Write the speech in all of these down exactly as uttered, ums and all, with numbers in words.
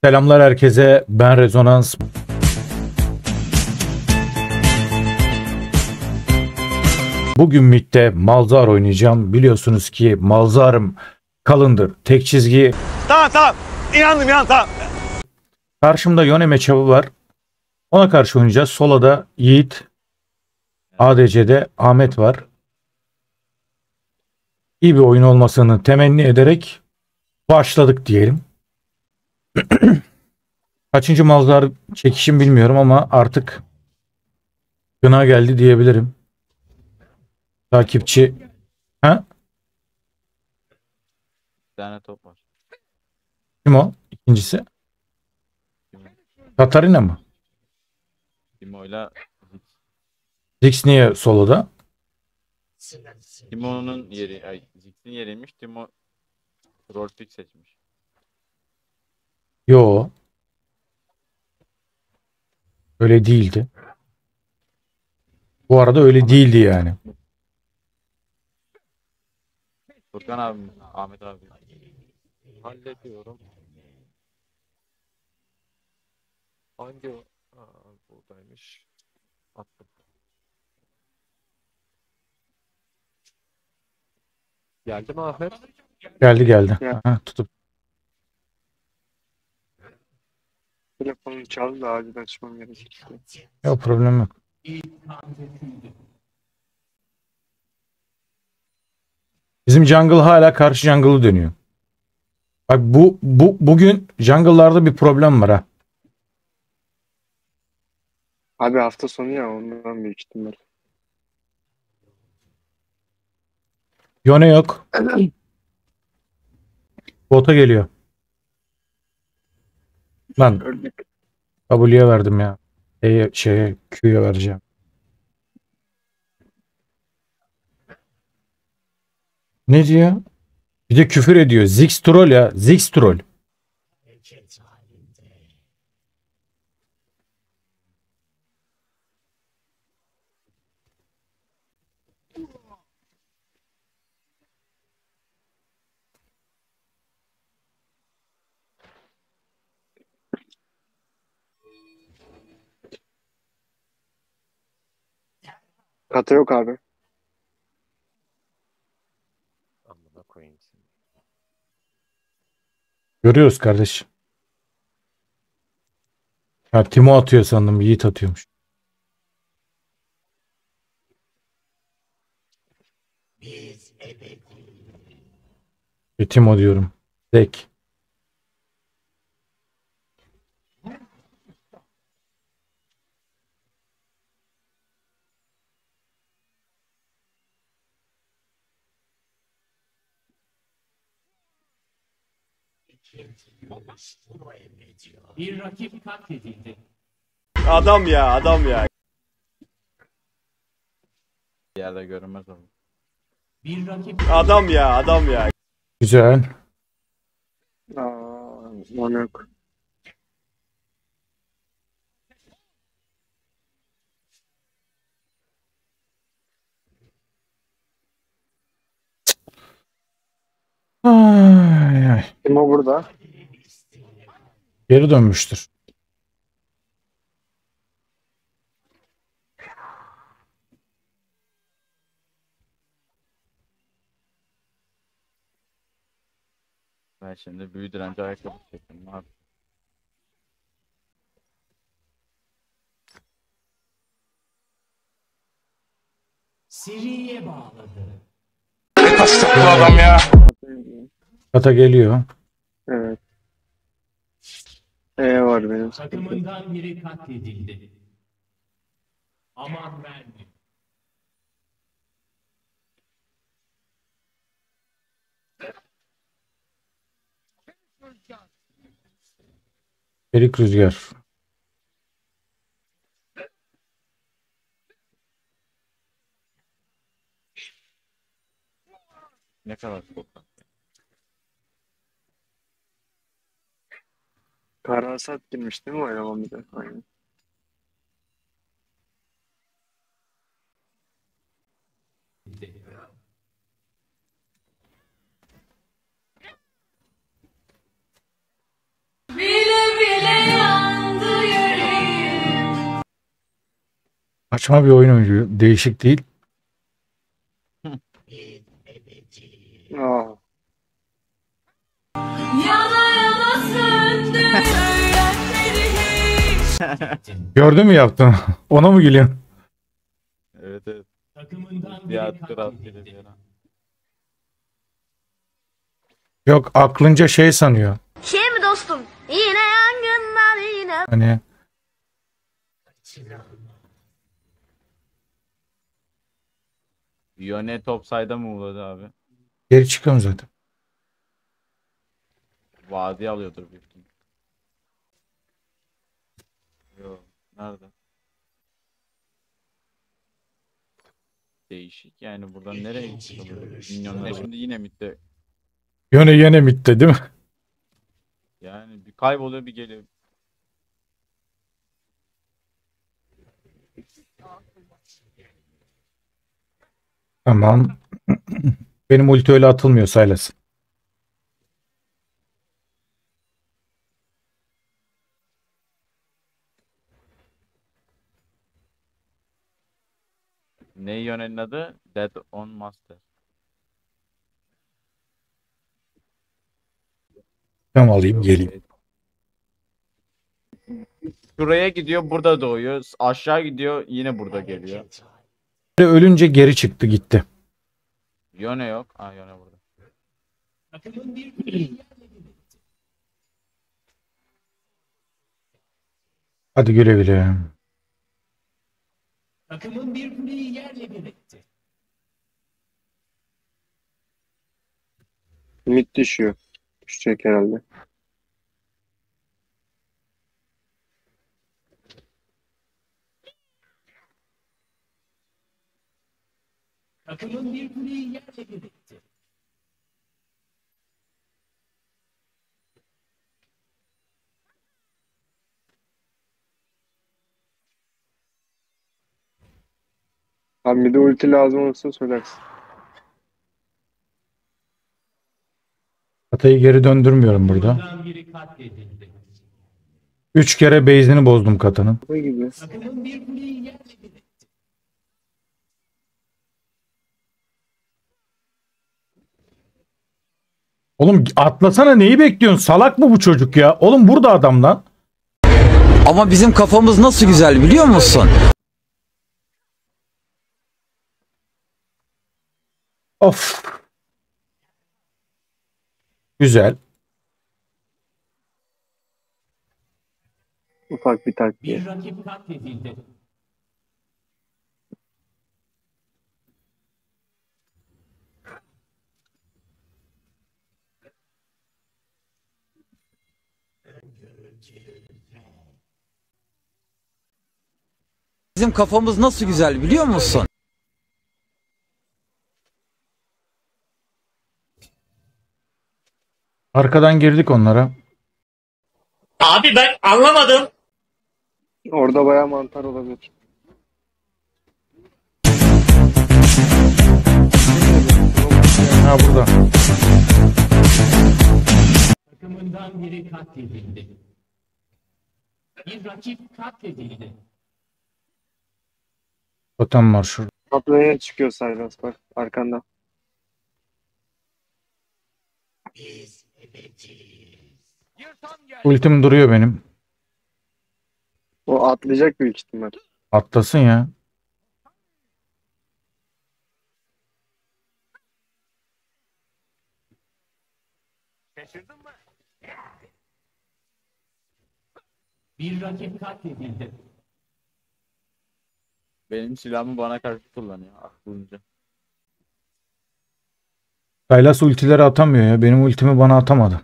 Selamlar herkese. Ben Rezonans. Bugün midde Malzahar oynayacağım. Biliyorsunuz ki Malzahar'ım kalındır. Tek çizgi. Tamam tamam. İnandım inandım tamam. Karşımda Yone matchup'ı var. Ona karşı oynayacağız. Solada Yiğit. A D C'de Ahmet var. İyi bir oyun olmasını temenni ederek başladık diyelim. Kaçıncı Malzahar çekişim bilmiyorum ama artık gına geldi diyebilirim. Takipçi. Ha? Bir tane top var. Kim o? İkincisi. Katarina mı? Timo'yla Ziggs niye soloda? Timo'nun yeri, ay Ziggs'in yeriymiş. Timo rol pick seçmiş. Yo. Öyle değildi. Bu arada öyle değildi yani. Furkan abi, Ahmet abi. Hallediyorum. Hangi o? Aa, buradaymış. Attım. Geldi mi Ahmet? Geldi geldi. Ya. Aha, tutup. Telefonum çaldı da acil açmam gerekecek. Yok problem yok. Bizim jungle hala karşı jungle'ı dönüyor. Bak bu bu bugün jungle'larda bir problem var ha. Abi hafta sonu ya ondan büyük ihtimal. Yone yok. Bota geliyor. Lan Öldük. W'ye verdim ya. E'ye şeye Q'ya vereceğim. Ne diyor? Bir de küfür ediyor. Ziggs troll ya. Ziggs troll. Kata yok abi. Amına koyayım seni. Görüyoruz kardeş. Ya Timo atıyor sandım. Yiğit atıyormuş. E, Timo diyorum. Zek. Bir rakip katledildi. Adam ya adam ya. Bir yerde görünmez oldu. Bir rakip Adam ya adam ya. Güzel. Aa, onu yok. Ay, ay. Timo burada. Geri dönmüştür. Ben şimdi büyü direnci ayakkabı çektim abi. seriye bağladı. Kata geliyor. Evet. E var benim. Takımından biri katledildi. Aman verme. Erik Rüzgar. Ne kadar Furkan. Karasat girmiş değil mi oynamam bir de? Aynen. Bile Saçma bir oyun oynuyor. Değişik değil. Aa, Yana yana söndü söylenmedi hiç. Gördün mü yaptığını? Ona mı gülüyorsun? Evet evet. Takımından Bir biri attı rastgele bir katledildi. yana. Yok, aklınca şey sanıyor. Şey mi dostum? Yine yangınlar yine. Hani Yone topside'a mı uğradı abi? geri çıkıyorum zaten. Vadi alıyordur büyük ihtimal. Yok. Nerede? Değişik yani buradan nereye gitti? Minyonlar şimdi yine midde. Yöne yene mitte değil mi? Yani bir kayboluyor bir geliyor. Tamam. Benim ulti öyle atılmıyor Sylas. Ne Yone'nin adı? Dead on Master. Tamam, alayım geleyim. Şuraya gidiyor burada doğuyor. Aşağı gidiyor yine burada geliyor. Ölünce geri çıktı gitti. Yone yok. Aa Yone burada. Takımın bir kuleyi yerle bir etti. Hadi güle güle. Takımın bir kuleyi yerle bir etti. mid düşüyor. Düşecek herhalde. Takımın bir kuleyi yerle bir etti. Abi bir de ulti lazım olursa söylersin. Hatayı geri döndürmüyorum burada. Takımdan biri katledildi. Üç kere base'ini bozdum katanın. Bu gibi. Takımın bir kuleyi yerle bir etti. Oğlum atlasana, neyi bekliyorsun? Salak mı bu çocuk ya? Oğlum burada adam lan. Ama bizim kafamız nasıl güzel biliyor musun? Of. Güzel. Ufak bir takviye. Bir rakip katledildi. Bizim kafamız nasıl güzel biliyor musun? Arkadan girdik onlara. Orada bayağı mantar olabilir. Ha burada. Takımından biri katledildi. Bir rakip katledildi. Totem var şurada. Tablaya çıkıyor Sylas bak arkanda. Ultim duruyor benim. O atlayacak büyük ihtimal. Atlasın ya. Bir rakip katledildi. Benim silahımı bana karşı kullanıyor aklınca. Sylas ultileri atamıyor ya. Benim ultimi bana atamadı.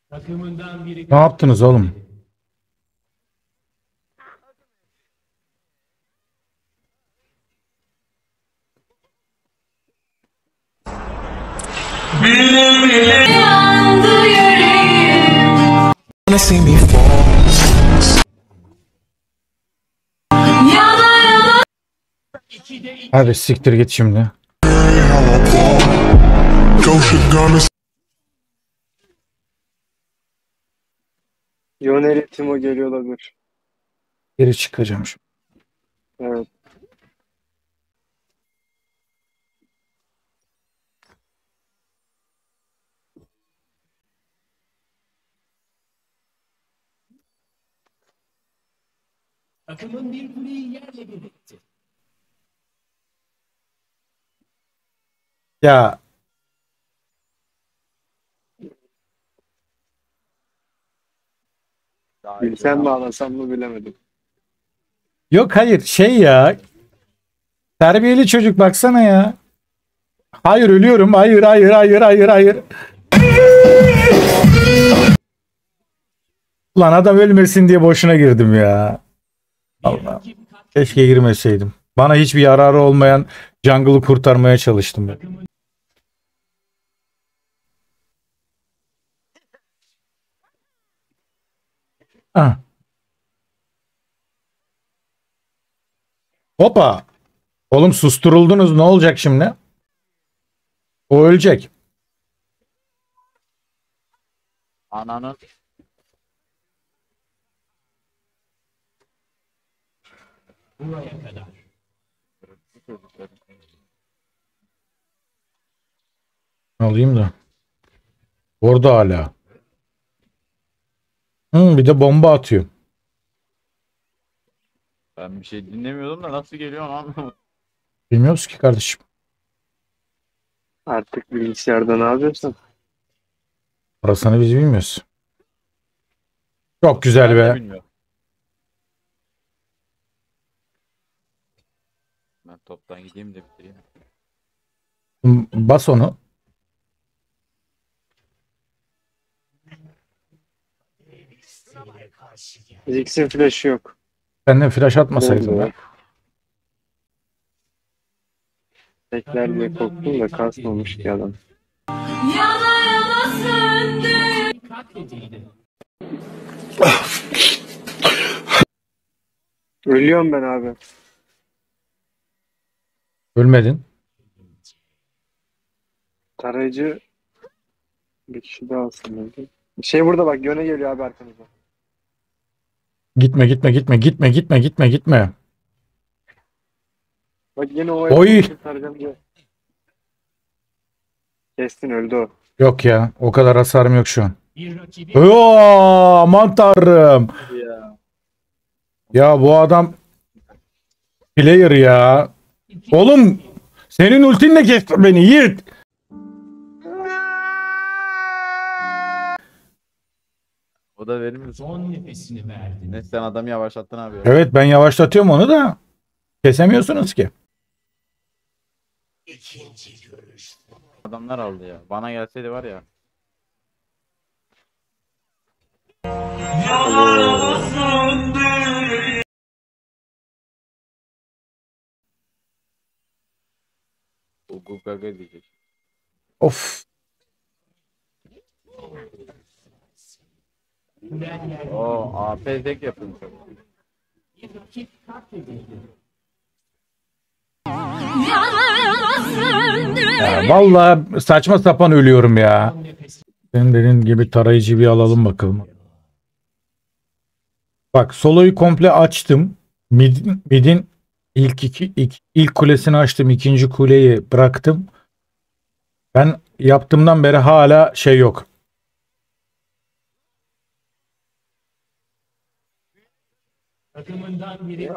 Takımından biri Ne yaptınız oğlum? Hadi siktir git şimdi. Yoneri Timo geliyor olabilir. Geri çıkacağım şimdi. Evet. takımın bir kuleyi yerle bir etti. Ya Bilsem bağlasam mı bilemedim. yok hayır şey ya. Terbiyeli çocuk baksana ya. Hayır ölüyorum. Hayır hayır hayır hayır hayır. Lan adam ölmesin diye boşuna girdim ya. Allah. Keşke girmeseydim. Bana hiçbir yararı olmayan jungle'ı kurtarmaya çalıştım ben. Ah. Hopa. Oğlum susturuldunuz. Ne olacak şimdi? O ölecek. Ananın. Buraya kadar. Alayım da. Orada hala. Hı, bir de bomba atıyor. Ben bir şey dinlemiyordum da nasıl geliyor onu anlamadım. Bilmiyoruz ki kardeşim. Artık bilgisayarda ne yapıyorsun? Orasını biz bilmiyoruz. Çok güzel Ben de be. bilmiyorum. Ben toptan gideyim de bitireyim. Bas onu. Ziggs'in flash'ı yok. Benden flash atmasaydın be. Tekler diye korktum da kasmamış ki adam. Katledildi. Ölüyorum ben abi. Ölmedin. Tarayıcı bir kişi daha alsın. Bir şey burada bak, Yone geliyor abi arkanıza. Gitme gitme gitme gitme gitme gitme gitme. Bak yine o Oy! kurtaracağım diye. Kestin, öldü o. Yok ya. O kadar hasarım yok şu an. Bir rakibi Oo, aman tanrım. Ya. Ya bu adam player ya. Oğlum senin ultinle kesti beni Yiğit. O da verir misin? son nefesini verdi. Ne sen adamı yavaşlattın abi. ya. Evet ben yavaşlatıyorum onu da. Kesemiyorsunuz ki. İkinci görüş. Adamlar aldı ya. Bana gelseydi var ya. Ugu gaga diyecek. Of. Kulen yerle O A P tek yapın. bir rakip katledildi. Ya, vallahi saçma sapan ölüyorum ya. Son nefesi Senin dediğin gibi tarayıcı bir alalım bakalım. Bak soloyu komple açtım. Mid, mid'in ilk iki ilk, ilk kulesini açtım. İkinci kuleyi bıraktım. Ben yaptığımdan beri hala şey yok. takımından biri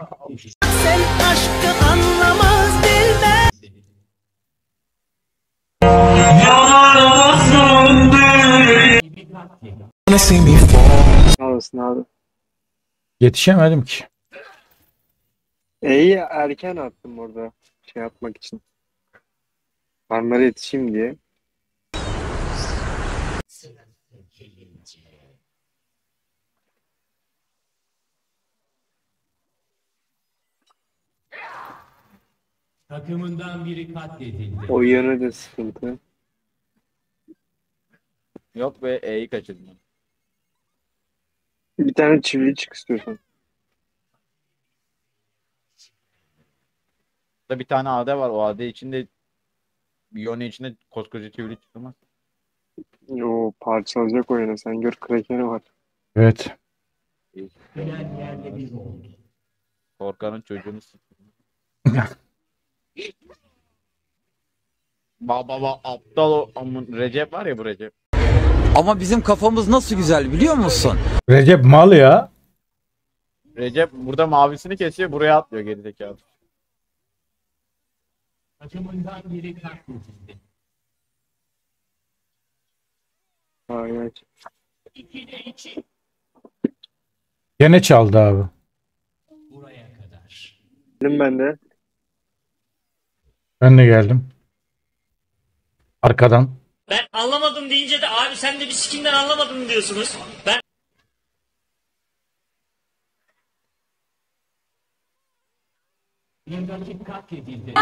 gibi katledildi. Sağ olasın abi. Yetişemedim ki. E'yi erken attım orada. Şey yapmak için. Farmlara yetişeyim diye. Takımından biri katledildi. O yönü de sıkıntı. Yok be E'yi kaçırdım. Bir tane çivili çık istiyorsan. Burada bir tane A D var. O A D içinde Yone içinde koskoca çivili çıkılmaz. Yo, parçalayacak oyunu. Sen gör, Kraken'i var. Evet. Gülen yerde bir oldu. Korkanın çocuğunu s- Baba baba aptal o amın Recep var ya bu Recep. Ama bizim kafamız nasıl güzel biliyor musun? Recep mal ya. Recep burada mavisini kesiyor buraya atlıyor gerizekalı. Takımından biri katledildi. Hayır. ikide iki. Gene çaldı abi. Buraya kadar. Dedim ben de. Ben de geldim. Arkadan. Ben anlamadım deyince de abi sen de bir sikinden anlamadın diyorsunuz. Ben Bir rakip katledildi.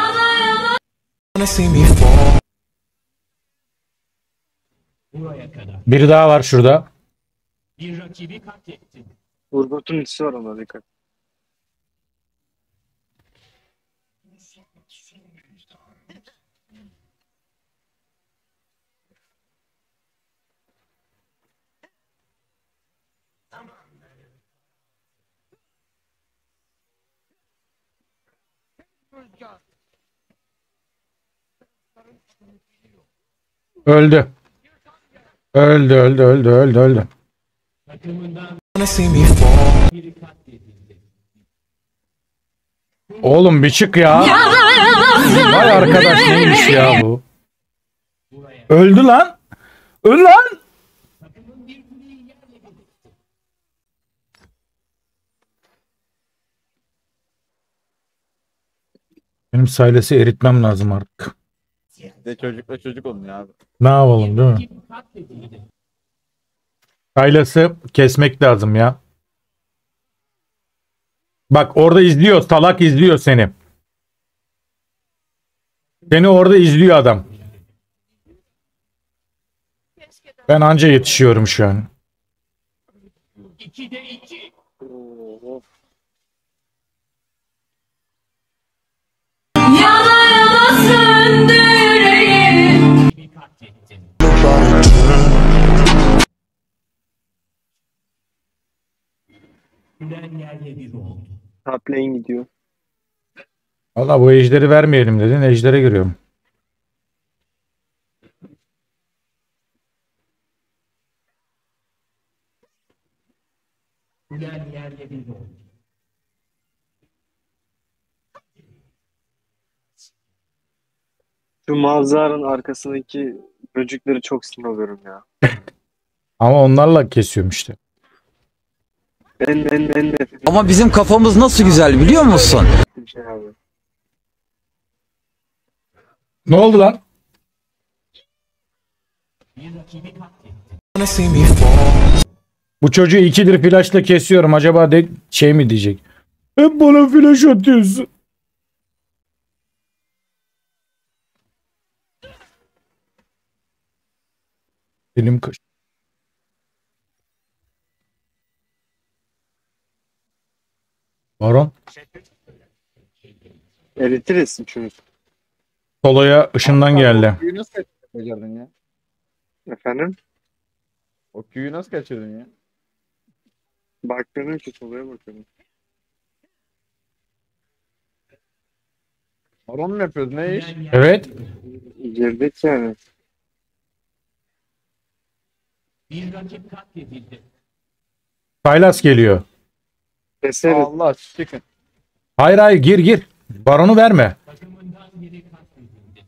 Buraya kadar. Biri daha var şurada. Bir rakibi katlettin. Vurgut'un hissi var ona, dikkat. Öldü. Öldü öldü öldü öldü öldü. Takımından biri katledildi. Oğlum bir çık ya. Vay arkadaş neymiş ya bu. Buraya. Öldü lan. Öl lan. Takımın bir kuleyi yerle bir etti. Benim Silas'ı eritmem lazım artık. Bir de çocukla çocuk olun ya abi. Ne yapalım değil mi? Rakip katledildi. Silas'ı kesmek lazım ya. Bak orada izliyor. Salak izliyor seni. Seni orada izliyor adam. Ben anca yetişiyorum şu an. ikide iki. Oo. Bir katlettin. Gülen yerle bir oldu. Top lane gidiyor. Valla bu ejderi vermeyelim dedin. Ejdere giriyorum. Gülen yerle bir oldu. Şu Malzahar'ın arkasındaki böcekleri çok sinir oluyorum ya. Ama onlarla kesiyorum işte. En en en nefret Ama bizim kafamız nasıl güzel biliyor musun? ettiğim şey abi. Ne oldu lan? Bir rakibi katlettin. Bu çocuğu ikidir flashla kesiyorum. Acaba de şey mi diyecek? Hep bana flash atıyorsun. Elim kaç. Baron. Eritiriz çünkü. Solo'ya ışından geldi. O Q'yu nasıl kaçırdın ya? Efendim? O Q'yu nasıl kaçırdın ya? Baktığım ki solaya bakıyorum. Baron mu yapıyoruz ne iş? Gülen yerle Evet. bir oldu. Girdik yani. Bir rakip katledildi. Silas geliyor. Keseriz. Allah çıkın. Hayır hayır gir gir. Baron'u verme. Takımından biri katledildi.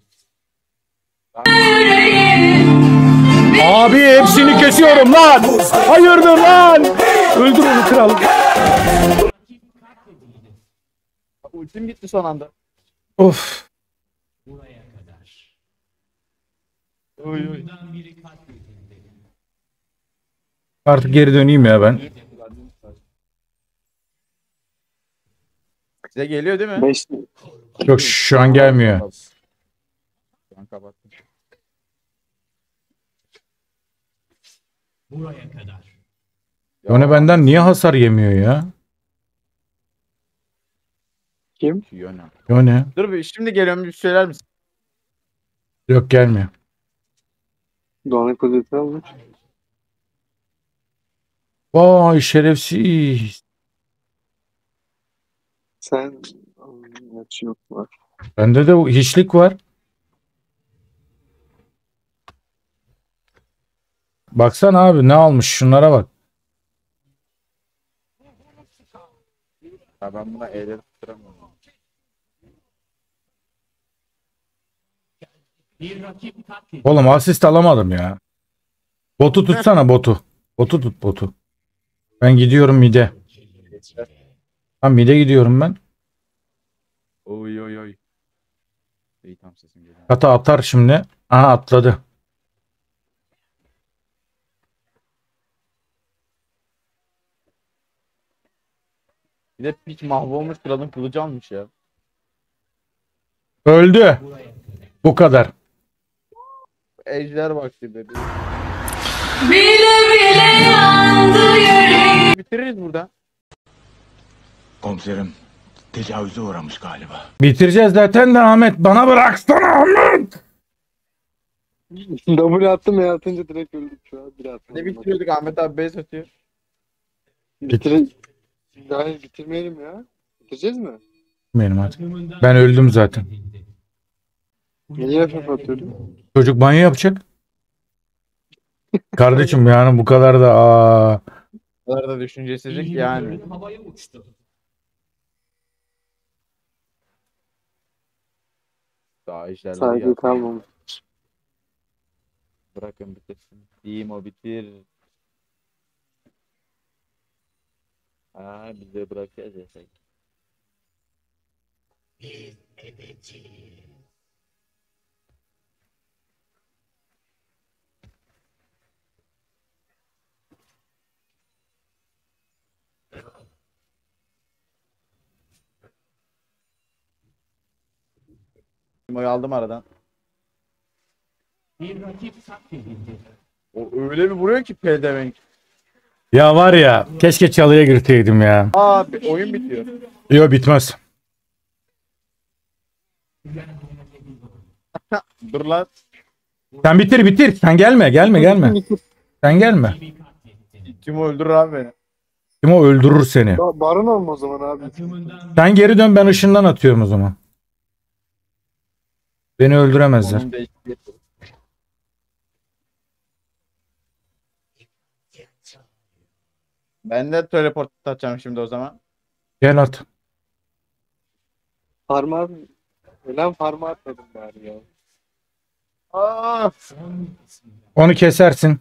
Abi hepsini kesiyorum lan. Hayırdır lan. Öldür onu kral. Rakip katledildi. Ultim gitti son anda. Of. Buraya kadar. Oy oy. Takımından biri katledildi. Artık geri döneyim ya ben. Size geliyor değil mi? beş Yok şu an gelmiyor. Şu an kapattım. Buraya kadar. Yone benden niye hasar yemiyor ya? kim? Yone. Yone. Dur bir şimdi geliyorum bir söyler misin? Yok gelmiyor. Doğan'ın kudretini almış. Vay şerefsiz. Sen maçı yok var. Bende de o hiçlik var. Baksana abi ne almış şunlara bak. Ya ben buna eğleri tutturamıyorum. Bir rakip katledildi. Oğlum asist alamadım ya. Botu tutsana botu. Botu tut botu. Ben gidiyorum mide. Tam mide gidiyorum ben. Oy oy oy. İyi tam sesim geliyor. Kata atar şimdi. Aha atladı. Bir de hiç mahvolmuş kralın kılıcı almış ya. Öldü. Bu kadar. Ejder vakti dedi. Bile bile yandı yüreğim. Bitiririz burada. Komiserim tecavüze uğramış galiba. Bitireceğiz zaten de Ahmet. Bana bıraksana Ahmet. W attım ya atınca direkt öldük şu an. Bir attım. Ne bitiriyorduk Ahmet abi base atıyor. Bitire... Hayır bitirmeyelim ya. Bitireceğiz mi? Benim hadi. Takımından Ben öldüm zaten. katledildi. Niye F F atıyordun? Çocuk banyo yapacak. Kardeşim yani bu kadar da aa. Bu kadar da düşüncesizlik İyi yani. bir havaya uçtu. Daha ejderleri Saygı geldi. kalmamış. Bırakın bitirsin. İyiyim o bitir. Ha bize bırakacağız ya sen. Timo'yu aldım aradan. Bir rakip katledildi. O öyle bir vuruyor ki pedevenk. Ya var ya keşke çalıya girseydim ya. Aa bir oyun bitiyor. Yok bitmez. Dur lan. Sen bitir bitir. Sen gelme gelme gelme. Sen gelme. Bir katletti. Timo öldürür abi beni. Kim o öldürür seni. Ba- Baron olma o zaman abi. Takımından Sen geri dön ben ışından atıyorum o zaman. Beni öldüremezler. Onun değişikliği. Ben de teleport atacağım şimdi o zaman. Gel at. Farma abi. Ölen farma atmadım bari ya. Aa! son nefesini verdi. Onu kesersin.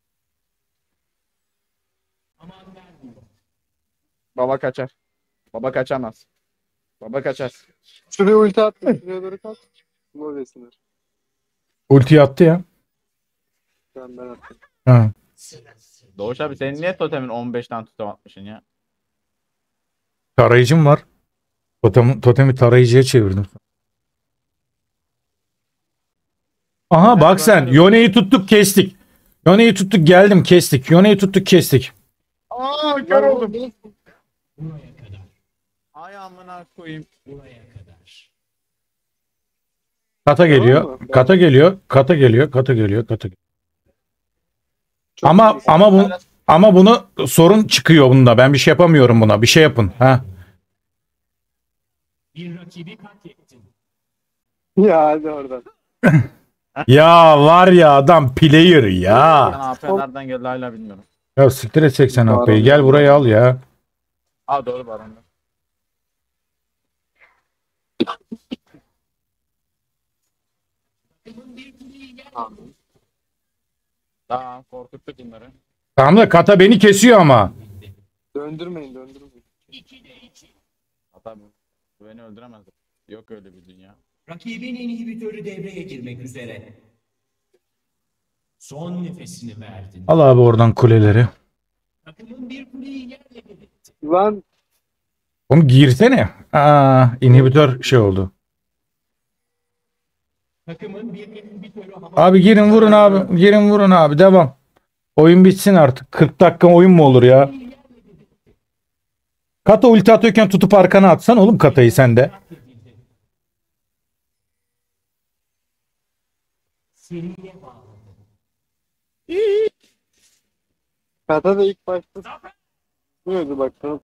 Aman vermiyor. Baba kaçar. Baba kaçamaz. Baba kaçar. Şuraya ulti attım. Şuraya doğru kalk. Mor desinler. Ulti attı ya. Ben ben attım. Ha. Doğuş abi senin niye totemin on beşten tutam atmışsın ya? Tarayıcım var. Totem, totemi tarayıcıya çevirdim. Aha bak sen. Yone'yi tuttuk kestik. Yone'yi tuttuk geldim kestik. Yone'yi tuttuk kestik. Aa kör oldum. Buraya kadar. Ay amına koyayım. Buraya kadar. Kata geliyor. Tamam mı? Kata geliyor. Kata geliyor. Kata geliyor. Kata geliyor. Çok Ama iyi. ama bu ama bunu sorun çıkıyor bunda. Ben bir şey yapamıyorum buna. Bir şey yapın. Ha. Bir rakibi katlettin. Ya hadi oradan. Ya var ya adam player ya. Ben A P nereden geldi hala bilmiyorum. Ya siktir et seksen A P'yi. Gel buraya al ya. Aa doğru baronda. Tamam korkuttuk bunları. Tamam da kata beni kesiyor ama. Döndürmeyin döndürmeyin. İkide iki. Hatta bu bu beni öldüremez. Yok öyle bir dünya. Rakibin inhibitörü devreye girmek üzere. Son nefesini verdin. Al abi oradan kuleleri. Takımın bir kuleyi yerle bir etti. Lan Oğlum girsene. Aa, inhibitör şey oldu. Takımın bir inhibitörü hava. Abi girin vurun abi. Girin vurun abi. Devam. Oyun bitsin artık. kırk dakika oyun mu olur ya? Kata ulti atıyorken tutup arkana atsan oğlum Kata'yı sen de. Seriye bağladı. kata da ilk başta diyordu bak.